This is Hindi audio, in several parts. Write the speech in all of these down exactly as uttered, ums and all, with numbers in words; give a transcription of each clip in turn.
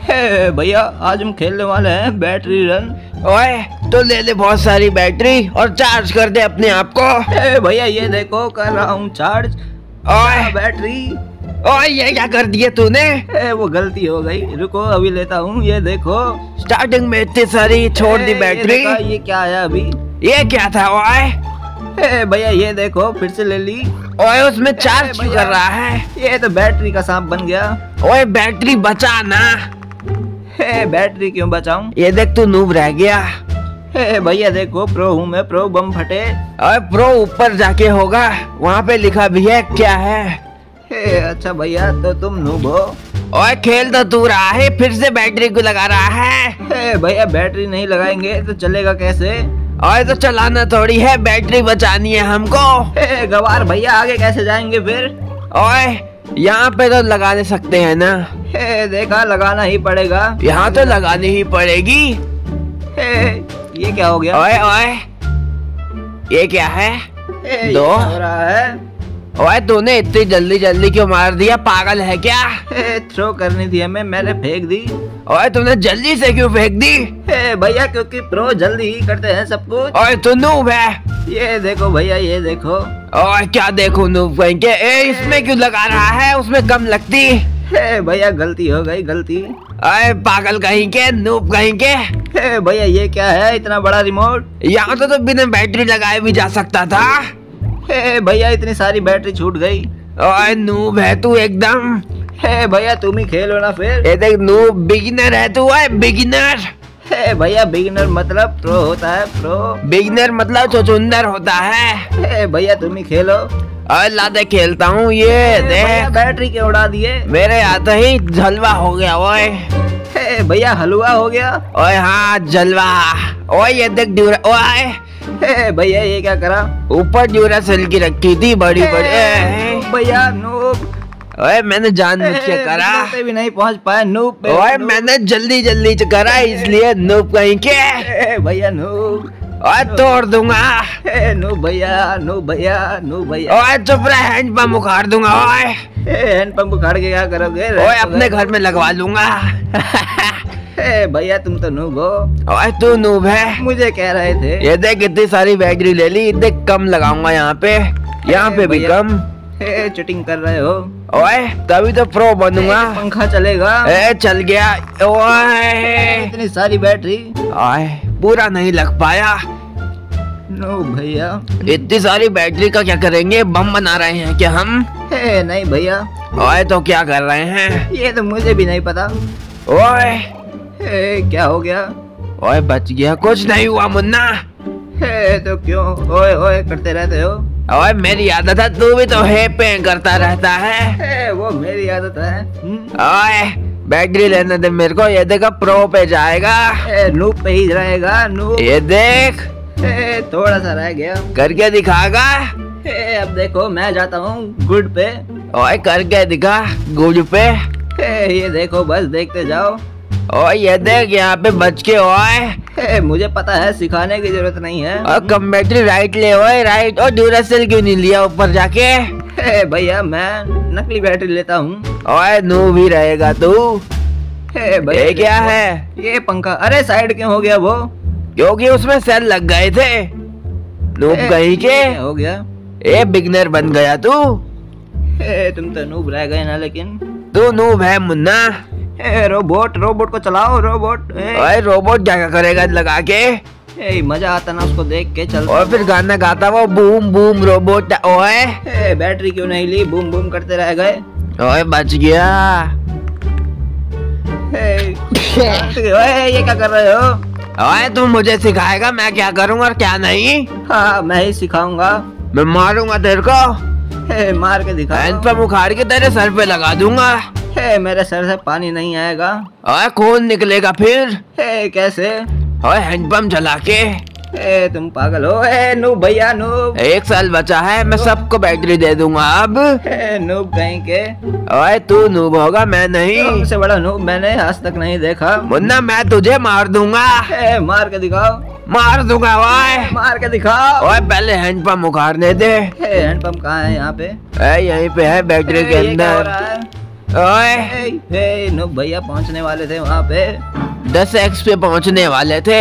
हे भैया आज हम खेलने वाले हैं बैटरी रन। ओए तो ले ले बहुत सारी बैटरी और चार्ज कर दे अपने आप को। हे भैया ये देखो कर रहा हूँ चार्ज। ओए बैटरी। ओए ये क्या कर दिया तूने? हे वो गलती हो गई, रुको अभी लेता हूँ। ये देखो स्टार्टिंग में इतनी सारी छोड़ दी बैटरी। ये, ये क्या है अभी? ये क्या था? ओए हे भैया ये देखो फिर से ले ली। ओए उसमें चार्ज क्यों कर रहा है? ये तो बैटरी का सांप बन गया। ओए बैटरी बचा ना। हे बैटरी क्यों बचाऊं? ये देख तू नूब रह गया। हे भैया देखो प्रो हूँ मैं, प्रो बम फटे। ओए प्रो ऊपर जाके होगा, वहाँ पे लिखा भी है क्या है। हे अच्छा भैया तो तुम नूब हो। ओए खेल तो तू रहा है, फिर से बैटरी को लगा रहा है। हे भैया बैटरी नहीं लगाएंगे तो चलेगा कैसे? ओए तो चलाना थोड़ी है, बैटरी बचानी है हमको। हे गवार भैया आगे कैसे जाएंगे फिर? ओए यहाँ पे तो लगा नहीं सकते हैं ना। हे देखा लगाना ही पड़ेगा। यहाँ तो लगानी ही पड़ेगी। हे ये क्या हो गया? ओए ओए ये क्या है? हे, दो ये हो रहा है। ओए तूने इतनी जल्दी जल्दी क्यों मार दिया? पागल है क्या? हे थ्रो करनी थी हमें, मैंने फेंक दी। ओए तूने जल्दी से क्यों फेंक दी? हे भैया क्योंकि प्रो जल्दी ही करते हैं सब कुछ। ओए तू नूब है। ये देखो भैया ये देखो। ओए क्या देखो नूब कहीं के? ए इसमें क्यों लगा रहा है, उसमें कम लगती। हे भैया गलती हो गई गलती। ओए पागल कहीं के, नूब कहीं के। हे भैया ये क्या है इतना बड़ा रिमोट? यहाँ तो, तो बिना बैटरी लगाए भी जा सकता था। हे भैया इतनी सारी बैटरी छूट गई। ओए नूब है तू एकदम। हे भैया तुम ही खेलो ना फिर। ये देख नूब बिगिनर है तू। है बिगिनर। हे भैया बिगिनर मतलब प्रो होता है, प्रो। बिगिनर मतलब चुचुंदर होता है। हे भैया तुम ही खेलो। और लादे खेलता हूँ। ये देख बैटरी के उड़ा दिए। मेरे आते ही जलवा हो गया। ओए हे भैया हलवा हो गया। ओए हाँ जलवा। ओए ये देख ड्यूरा। ओए हे भैया ये क्या करा? ऊपर ड्यूरा सेल की रखी थी बड़ी बड़ी। भैया नूब। ओए मैंने जानबूझ के करा। पे भी नहीं पहुंच पाया नूब पे। ओए मैंने जल्दी जल्दी करा इसलिए नूब कहीं के। भैया नूब। ओए तोड़ दूंगा। नूब भैया नूब भैया नूब भैया। ओए चुप रह, हैंड पंप उखाड़ दूंगा। ओए हैंड पंप उखाड़ के क्या करोगे? ओए अपने घर में लगवा लूंगा। हे भैया तुम तो नूब हो। ओए तू नूब है। मुझे कह रहे थे। ये देख कितनी सारी बैटरी ले ली। देख कम लगाऊंगा यहाँ पे, यहाँ पे भी कम। हे चीटिंग कर रहे हो। ओए तभी तो प्रो बनूंगा। पंखा चलेगा। ए चल गया। ओए इतनी सारी बैटरी। ओए पूरा नहीं लग पाया। नो भैया इतनी सारी बैटरी का क्या करेंगे? बम बना रहे हैं क्या हम? हे नहीं भैया। ओए तो क्या कर रहे हैं? ये तो मुझे भी नहीं पता। ओए हे क्या हो गया? ओए बच गया। कुछ नहीं हुआ मुन्ना। हे तो क्यों ओए ओए करते रहते हो? ओए मेरी आदत है, तू भी तो हे पे करता रहता है। हे वो मेरी आदत है। ओए बैटरी लेने दे मेरे को। ये देखो प्रो पे जाएगा। नूब पे ही रहेगा नूब। ये देख हे थोड़ा सा रह गया। करके दिखागा। हे अब देखो मैं जाता हूँ गुड पे। ओए करके दिखा गुड पे। हे ये देखो बस देखते जाओ। ओए ये देख यहाँ पे बच के। ओए मुझे पता है, सिखाने की जरूरत नहीं है। और कम बैटरी राइट ले। ओए राइट। और ड्यूरासेल क्यों नहीं लिया ऊपर जाके? भैया मैं नकली बैटरी लेता हूँ। ओए नू भी रहेगा तू। भैया क्या है? ये पंखा। अरे साइड क्यों हो गया वो? क्योंकि उसमें सेल लग गए थे। नूब कहीं के हो गया। ए बिगनर बन गया तू। ए, तुम तो नूब रह गए ना। लेकिन तू नूब है मुन्ना। ए, रोबोट रोबोट को चलाओ रोबोट। ओए रोबोट क्या करेगा लगा के? ए, मजा आता ना उसको देख के। चल और फिर गाना गाता वो बूम बूम रोबोट। ओए ए, बैटरी क्यों नहीं ली? बूम बूम करते रह गए। ओए बच गया। ए, ओए ये क्या कर रहे हो? ओए तुम मुझे सिखाएगा मैं क्या करूँगा और क्या नहीं? हाँ मैं ही सिखाऊंगा। मैं मारूंगा तेरे को। ए, मार के दिखा। हैंड पंप उखाड़ के तेरे सर पे लगा दूंगा। ए, मेरे सर से पानी नहीं आएगा। ओए खून निकलेगा फिर। ए, कैसे? ओए हैंड पंप चला के। ए, तुम पागल हो। ए, नूब भैया नूब। एक साल बचा है, मैं सबको बैटरी दे दूंगा अब। ए, नूब कहीं के। ओए तू नूब होगा मैं नहीं। तुमसे बड़ा नूब मैंने आज तक नहीं देखा। मुन्ना मैं तुझे मार दूंगा। ए, मार के दिखाओ। मार दूंगा। ओए मार के दिखाओ। ओए पहले हैंड पंप उखाड़ने दे। हैंड पंप कहाँ है? यहाँ पे। ए, यहीं पे है बैटरी के अंदर। ओए ए, ए, नूब भैया पहुंचने वाले थे वहाँ पे। दस एक्स पे पहुंचने वाले थे।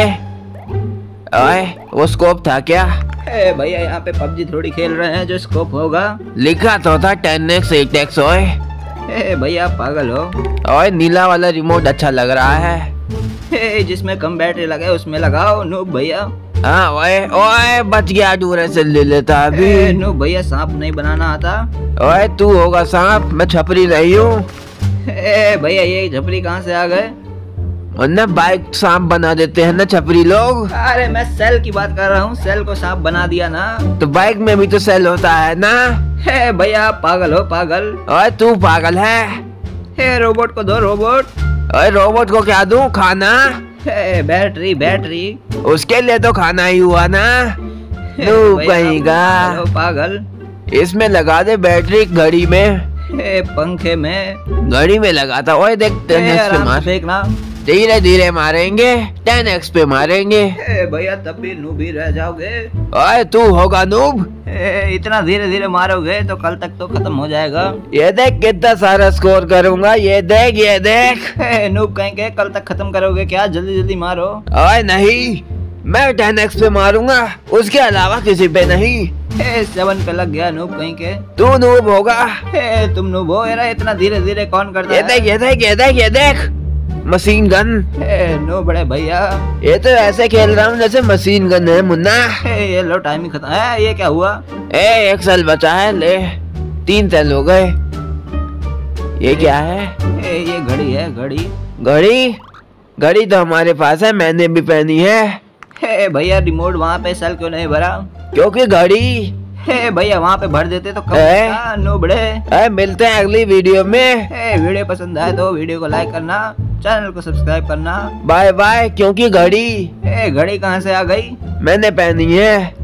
ओए वो स्कोप था क्या? ए भैया यहाँ पे पबजी थोड़ी खेल रहे हैं जो स्कोप होगा। लिखा तो था टेन एक्स एट एक्स। ओए ए भैया आप पागल हो। ओए नीला वाला रिमोट अच्छा लग रहा है। ए, जिसमें कम बैटरी लगे उसमें लगाओ नूब भैया। हाँ ओए ओए बच गया, दूर से ले लेता अभी। ए, नूब भैया सांप नहीं बनाना आता। ओए तू होगा सांप, मैं छपरी नहीं हूँ। ए भैया ये झपरी कहाँ से आ गए? वरना बाइक सांप बना देते हैं ना छपरी लोग। अरे मैं सेल की बात कर रहा हूँ, सेल को सांप बना दिया ना। तो बाइक में भी तो सेल होता है ना। हे भैया आप पागल हो पागल। ओए तू पागल है। हे रोबोट को दो रोबोट। ओए रोबोट को क्या दूं? खाना? Hey battery battery. उसके लिए तो खाना ही हुआ ना। हे तू भैया, आप कहेगा पागल हो पागल। इसमें लगा दे बैटरी घड़ी में। हे पंखे में। घड़ी में लगाता। ओए देख टेन हे एक्स पे आराम मार। से फेंकना। धीरे धीरे मारेंगे, टेन एक्स पे मारेंगे। हे भैया तब भी नूब ही रह जाओगे। ओए तू होगा नूब। हे इतना धीरे धीरे मारोगे तो कल तक तो खत्म हो जाएगा। ये देख कितना सारा स्कोर करूंगा। ये देख ये देख। हे नूब कहेंगे कल तक खत्म करोगे क्या? जल्दी जल्दी मारो। ओए नहीं, मैं टेन एक्स पे मारूंगा, उसके अलावा किसी पे नहीं। हे सेवन पे लग गया नूब कहीं के। तू नूब होगा। हे तुम नूब हो यार, इतना धीरे धीरे कौन करता ये है? देख ये देख ये देख ये देख मशीन गन। हे नो बड़े भैया। ये तो ऐसे खेल रहा हूँ जैसे मशीन गन है मुन्ना। हे ये लो टाइम ही खत्म है। ये क्या हुआ? ए एक सेल बचा है, ले तीन सेल हो गए। ये क्या है? हे ये घड़ी है घड़ी। घड़ी? घड़ी तो हमारे पास है, मैंने भी पहनी है। हे भैया रिमोट वहाँ पे सेल क्यों नहीं भरा? क्योंकि घड़ी। हे भैया वहाँ पे भर देते तो कम ए? होता, नो बड़े। ए, मिलते हैं अगली वीडियो में। हे वीडियो पसंद आए तो वीडियो को लाइक करना, चैनल को सब्सक्राइब करना। Bye bye. क्योंकि घड़ी हे घड़ी कहाँ से आ गई? मैंने पहनी है।